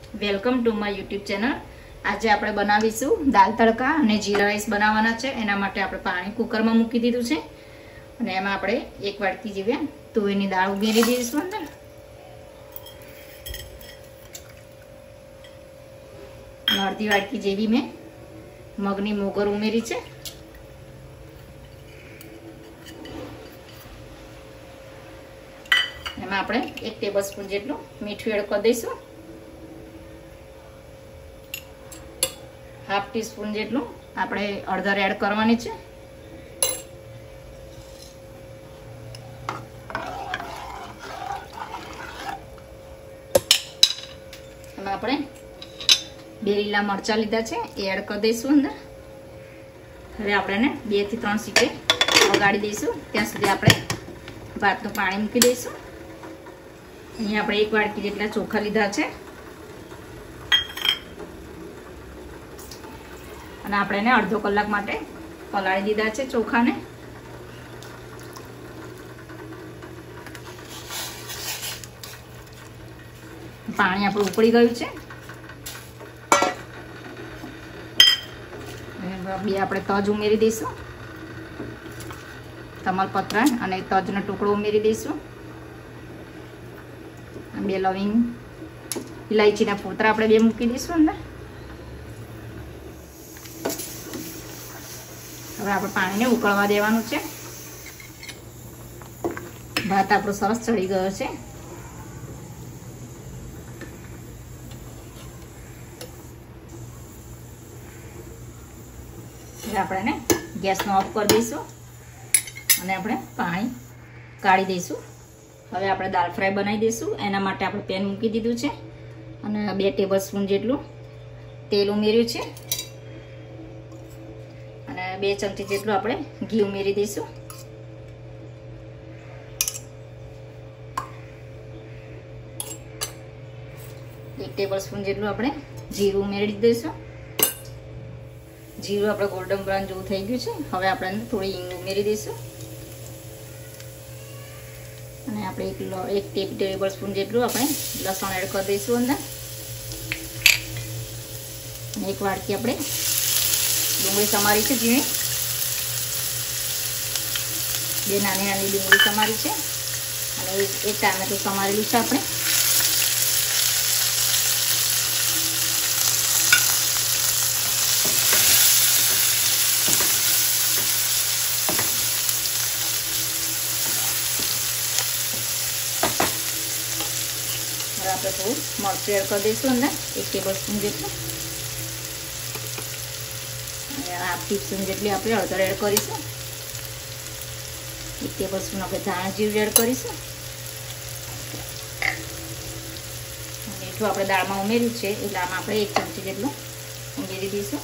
Welcome to my YouTube channel. આજે આપણે બનાવીશું દાલ તડકા અને જીરા રાઈસ બનાવવાના છે। એના માટે આપણે પાણી કુકરમાં મૂકી દીધું છે અને એમાં આપણે એક વાટકી જેવી તુવેરની દાળ ઉમેરી દઈશું અંદર। અડધી વાટકી જેવી મેં મગની મોગર ઉમેરી છે। એમાં આપણે 1 ટેબલસ્પૂન જેટલું મીઠું એડ કરી દઈશું। हाफ टी स्पून જેટલું આપણે હળદર એડ કરવાની છે। એમાં આપણે 2 લીલા મરચાં લીધા છે એ એડ કરી દઈશું અંદર। હવે આપણે 2 થી 3 સીટી વગાડી દઈશું ત્યાં સુધી આપણે ભાતનું પાણી મૂકી દઈશું। અહીંયા આપણે 1 વાટકી જેટલા ચોખા લીધા છે અને આપણે અડધો કલાક માટે પલાળી દીધા છે ચોખાને। પાણી આપણું ઉકળી ગયું છે। બે આપણે તજ ઉમેરી દઈશું, તમાલપત્ર અને તજનો ટુકડો ઉમેરી દઈશું। 2 લવિંગ, ઇલાયચીના ફોતરા આપણે 2 મૂકી દઈશું અંદર। હવે આપણે પાણીને ઉકળવા દેવાનું છે। ભાત આપણો સરસ ચડી ગયો છે। હવે આપણે ગેસનો ઓફ કરી દઈશું અને આપણે પાણી કાઢી દઈશું। હવે આપણે દાળ ફ્રાય બનાવી દઈશું। એના માટે આપણે પેન મૂકી દીધું છે અને 2 ટેબલસ્પૂન જેટલું તેલ ઉમેર્યું છે અને 2 ચમચી જેટલું આપણે ઘી ઉમેરી દઈશું। 1 ટેબલસ્પૂન જેટલું આપણે જીરું ઉમેરી દઈશું। જીરું આપણે ગોલ્ડન બ્રાઉન જેવું થઈ ગયું છે। હવે આપણે થોડી હિંગ ઉમેરી દઈશું અને આપણે 1 ટેબલસ્પૂન જેટલું આપણે લસણ એડ કરી દઈશું અંદર અને 1 વાટકી આપણે ડુંગળી સમારી છે ઝીણી, 2 નાની નાની ડુંગળી સમારી છે અને 1 ટામેટું સમારેલું છે આપણે। હવે આપણે થોડું મરચું એડ કરી દઈશું અંદર 1 ટેબલસ્પૂન જેટલું। हाफ टी स्पून જેટલી આપણે હળદર એડ કરીશું। 1 ટેબલસ્પૂન આપણે ધાણા જીરું એડ કરીશું। મીઠું આપણે દાળમાં ઉમેર્યું છે એટલે આમાં આપણે 1 ચમચી જેટલું ઉમેરી દઈશું।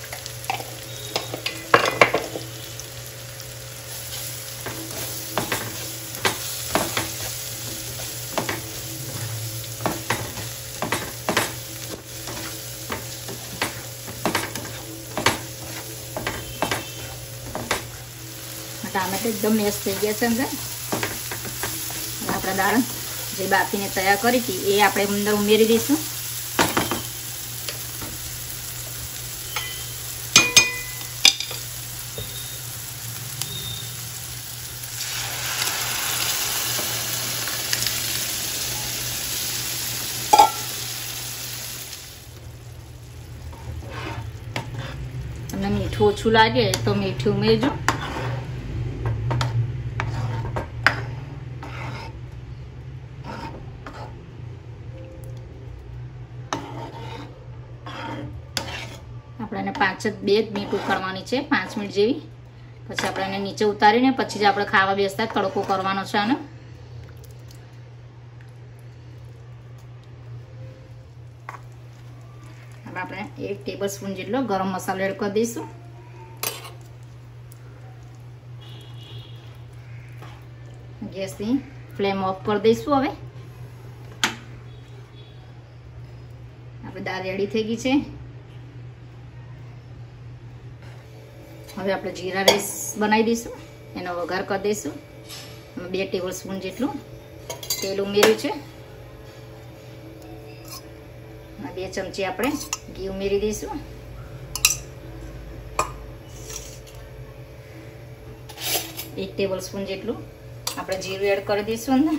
ટામેટા એકદમ મેશ થઈ ગયા છે અંદર। આપણે દાળ જે બાફીને તૈયાર કરી હતી એ આપણે અંદર ઉમેરી દઈશું। તમને મીઠું ઓછું લાગે તો મીઠું ઉમેરજો। આપણે 2 મિનિટ ઉકળવાની છે, 5 મિનિટ જેવી। પછી આપણે એને નીચે ઉતારીને પછી જ આપણે ખાવા બેસતા તડકો કરવાનો છે આનો। હવે આપણે 1 ટેબલસ્પૂન જેટલો ગરમ મસાલો એડ કરી દઈશું। ગેસની ફ્લેમ ઓફ કરી દઈશું। હવે આપણે દાળ રેડી થઈ ગઈ છે। હવે આપણે જીરા રાઈસ બનાવી દઈશું। એનો વઘાર કરી દઈશું। 2 ટેબલસ્પૂન જેટલું તેલ ઉમેર્યું છે 2 ચમચી આપણે ઘી ઉમેરી દઈશું. 1 ટેબલ સ્પૂન જેટલું આપણે જીરું એડ કરી દઈશું અંદર.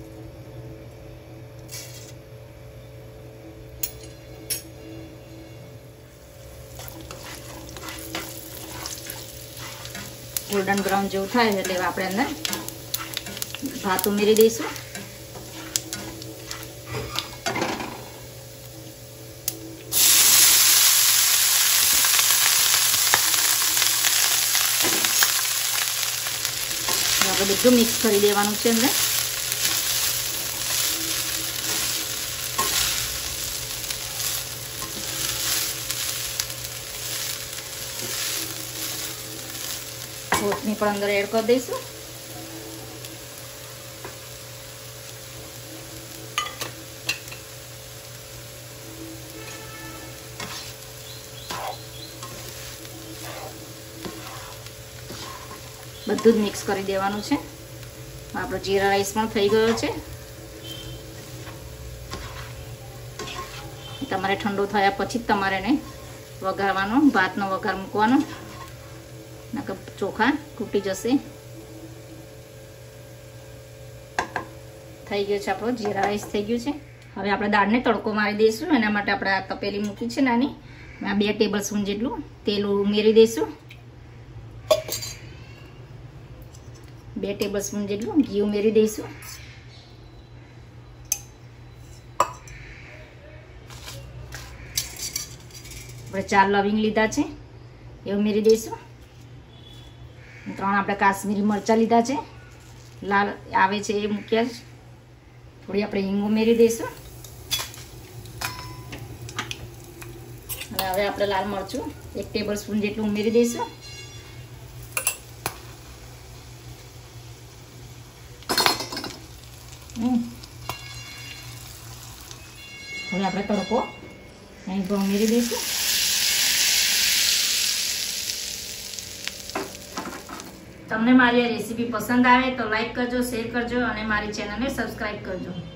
ગોલ્ડન બ્રાઉન જેવું થાય એટલે આપણે અંદર ભાત ઉમેરી દઈશું. આપણે બધું મિક્સ કરી દેવાનું છે અંદર. કોથમીર પણ અંદર એડ કરી દઈશું. બધું જ મિક્સ કરી દેવાનું છે. આપણો જીરા રાઈસ પણ થઈ ગયો છે. તમારે ઠંડો થયા પછી જ તમારે એને વઘારવાનો, ભાતનો વઘાર મૂકવાનો, નકર ચોખા તૂટી જશે. થઈ ગયો છે આપણો જીરા રાઈસ થઈ ગયું છે. હવે આપણે દાળને તડકો મારી દઈશું. એના માટે આપણે આ તપેલી મૂકી છે નાની. આ 2 ટેબલ સ્પૂન જેટલું તેલ ઉમેરી દઈશું. 2 ટેબલ સ્પૂન જેટલું ઘી ઉમેરી દઈશું. આપણે 4 લવિંગ લીધા છે એ ઉમેરી દઈશું. 3 આપણે કાશ્મીરી મરચાં લીધા છે, લાલ આવે છે એ મૂક્યા છે. થોડી આપણે હિંગ ઉમેરી દઈશું. અને હવે આપણે લાલ મરચું 1 ટેબલ સ્પૂન જેટલું ઉમેરી દઈશું. હવે આપણે તડકો અહીં ઉમેરી દઈશું. તમને મારી આ રેસીપી પસંદ આવે તો લાઈક કરજો, શેર કરજો અને મારી ચેનલને સબસ્ક્રાઈબ કરજો.